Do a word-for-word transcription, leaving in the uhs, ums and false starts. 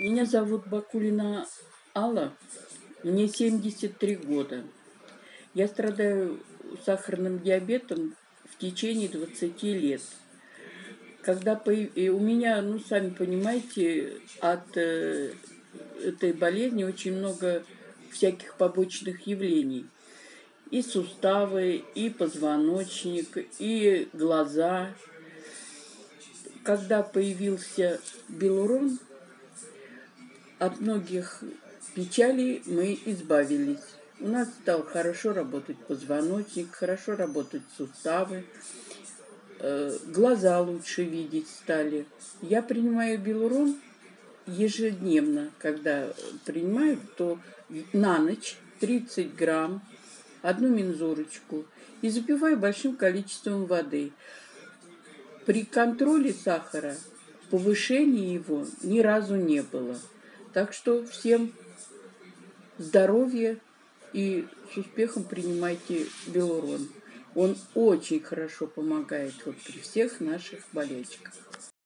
Меня зовут Бакулина Алла, мне семьдесят три года. Я страдаю сахарным диабетом в течение двадцати лет. Когда появ... и у меня, ну, сами понимаете, от э, этой болезни очень много всяких побочных явлений. И суставы, и позвоночник, и глаза. Когда появился Белурон, от многих печалей мы избавились. У нас стал хорошо работать позвоночник, хорошо работать суставы, э, глаза лучше видеть стали. Я принимаю Белурон ежедневно. Когда принимаю, то на ночь тридцать грамм, одну мензурочку, и запиваю большим количеством воды. При контроле сахара повышения его ни разу не было. Так что всем здоровья и с успехом принимайте Белурон. Он очень хорошо помогает вот при всех наших болячках.